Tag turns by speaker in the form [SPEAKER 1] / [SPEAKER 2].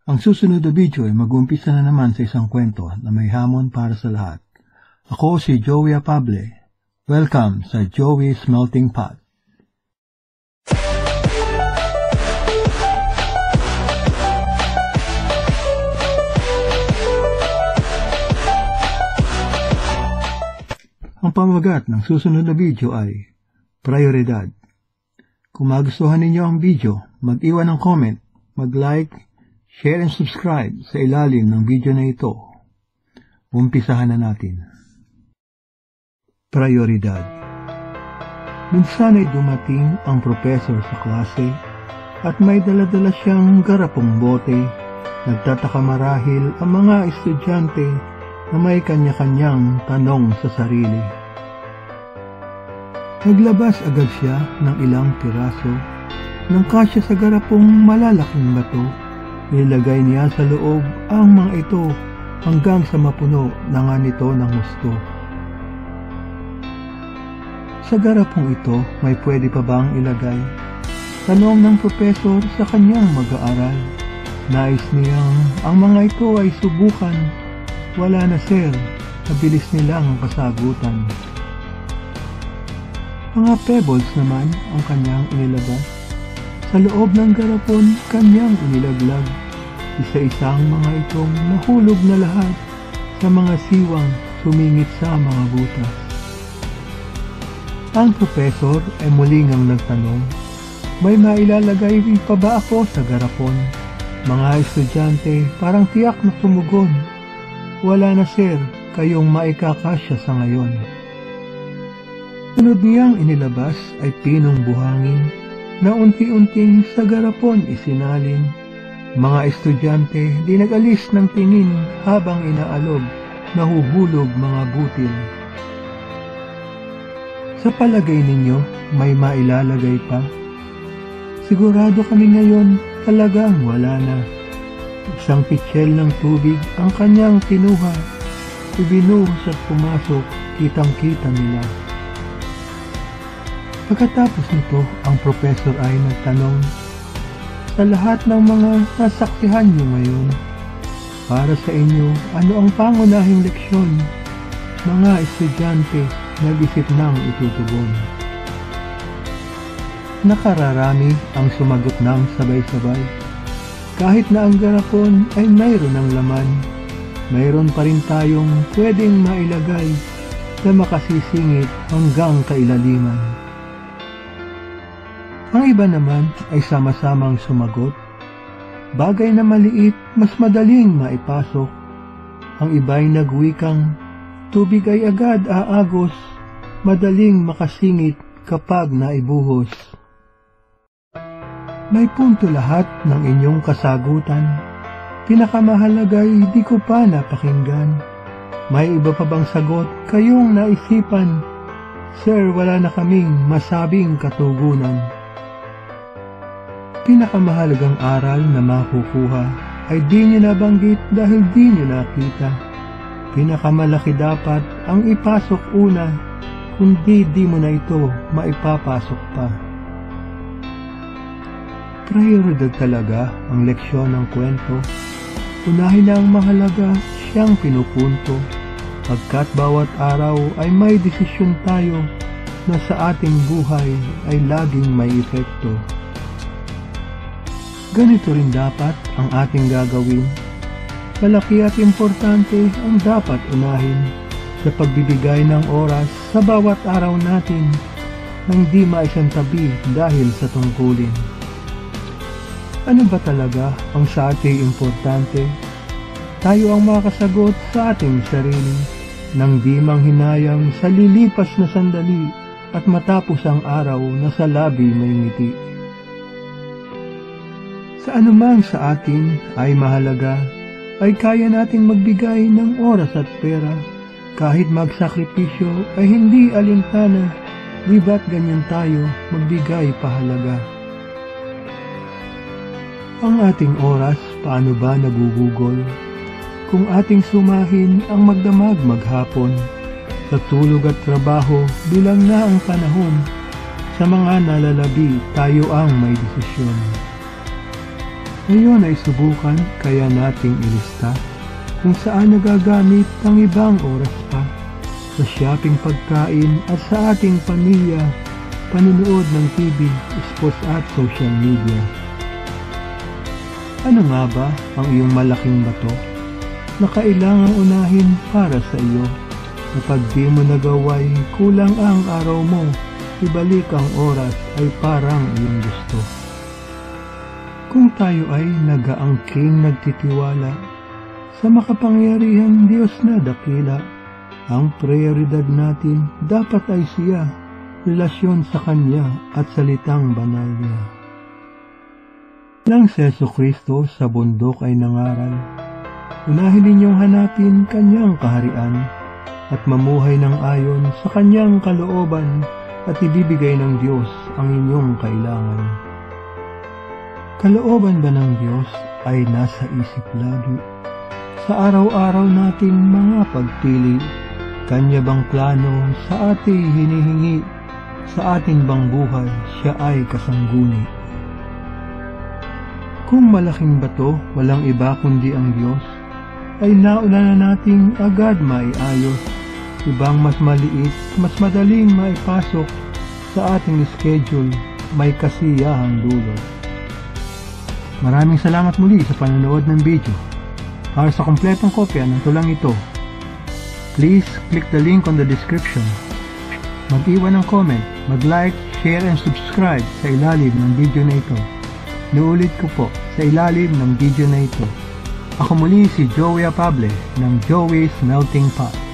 [SPEAKER 1] Ang susunod na video ay mag-umpisa na naman sa isang kwento na may hamon para sa lahat. Ako si Joey Apable. Welcome sa Joey's Melting Pot. Ang pamagat ng susunod na video ay Pryoridad. Kung magustuhan ninyo ang video, mag-iwan ng comment, mag-like, share and subscribe sa ilalim ng video na ito. Umpisahan na natin. Pryoridad. Minsan ay dumating ang professor sa klase at may dala-dala siyang garapong bote. Nagtataka marahil ang mga estudyante na may kanya-kanyang tanong sa sarili. Naglabas agad siya ng ilang piraso ng kasya sa garapong malalaking bato. Nilagay niya sa loob ang mga ito hanggang sa mapuno na nga nito ng gusto. Sa garapong ito, may pwede pa bang ilagay? Tanong ng profesor sa kanyang mag-aaral. Nais niyang ang mga ito ay subukan. Wala na sir, nabilis nilang kasagutan. Mga pebbles naman ang kanyang inilabas. Sa loob ng garapon, kanyang inilaglag. Isa-isang mga itong nahulog na lahat sa mga siwang sumingit sa mga butas. Ang profesor ay muling ang nagtanong, may mailalagay pa ba ako sa garapon? Mga estudyante parang tiyak na tumugon. Wala na sir, kayong maikakasya sa ngayon. Sunod niyang inilabas ay pinong buhangin na unti-unting sa garapon isinalin. Mga estudyante di nag-alis ng tingin habang inaalog, nahuhulog mga butil. Sa palagay ninyo, may mailalagay pa? Sigurado kami ngayon talagang wala na. Isang pitsyel ng tubig ang kanyang kinuha, ibinuhos at pumasok, kitang-kita nila. Pagkatapos nito, ang professor ay nagtanong, sa lahat ng mga nasaksihan niyo ngayon, para sa inyo, ano ang pangunahing leksyon? Mga estudyante, nag-isip nang itutugon. Nakararami ang sumagot ng sabay-sabay. Kahit na ang garapon ay mayroon ng laman, mayroon pa rin tayong pwedeng mailagay na makasisingit hanggang kailaliman. Ang iba naman ay sama-samang sumagot. Bagay na maliit, mas madaling maipasok. Ang iba'y nagwikang, tubig ay agad aagos, madaling makasingit kapag naibuhos. May punto lahat ng inyong kasagutan. Pinakamahalaga'y di ko pa napakinggan. May iba pa bang sagot kayong naisipan? Sir, wala na kaming masabing katugunan. Pinakamahalagang aral na makukuha ay di nyo nabanggit dahil di nyo nakita. Pinakamalaki dapat ang ipasok una, kundi di mo na ito maipapasok pa. Prioridad talaga ang leksyon ng kwento. Unahin na ang mahalaga, siyang pinupunto. Pagkat bawat araw ay may desisyon tayo na sa ating buhay ay laging may epekto. Ganito rin dapat ang ating gagawin. Malaki at importante ang dapat unahin sa pagbibigay ng oras sa bawat araw natin nang di maisantabi dahil sa tungkulin. Ano ba talaga ang sa ating importante? Tayo ang makasagot sa ating sarili nang di manghinayang sa lilipas na sandali at matapos ang araw na sa labi may ngiti. Sa anumang sa atin ay mahalaga, ay kaya nating magbigay ng oras at pera. Kahit magsakripisyo ay hindi alintana, di ba't ganyan tayo magbigay pahalaga? Ang ating oras, paano ba nagugugol? Kung ating sumahin ang magdamag maghapon, sa tulog at trabaho bilang na ang panahon, sa mga nalalabi tayo ang may desisyon. Ngayon ay subukan kaya nating ilista kung saan nagagamit ang ibang oras pa sa shopping, pagkain at sa ating pamilya, panunood ng TV, sports at social media. Ano nga ba ang iyong malaking bato na kailangang unahin para sa iyo? Na pag di mo nagaway, kulang ang araw mo, ibalik ang oras ay parang iyong gusto. Kung tayo ay nagaangking nagtitiwala sa makapangyarihang Diyos na dakila, ang prioridad natin dapat ay siya, relasyon sa Kanya at salitang banal niya. Nang si Jesucristo sa bundok ay nangaral, unahin ninyong hanapin Kanyang kaharian at mamuhay ng ayon sa Kanyang kalooban at ibibigay ng Diyos ang inyong kailangan. Kalooban ba ng Diyos ay nasa isip lagi? Sa araw-araw nating mga pagpili, Kanya bang plano sa ating hinihingi? Sa atin bang buhay siya ay kasangguni? Kung malaking bato, walang iba kundi ang Diyos, ay nauna na nating agad maiayos. Ibang mas maliit, mas madaling maipasok sa ating schedule, may kasiyahang dulot. Maraming salamat muli sa panonood ng video. Para sa kompletong kopya ng tulang ito, please click the link on the description. Mag-iwan ng comment, mag-like, share and subscribe sa ilalim ng video na ito. Nuulit ko po, sa ilalim ng video na ito. Ako muli si Joey Apable ng Joey's Melting Pot.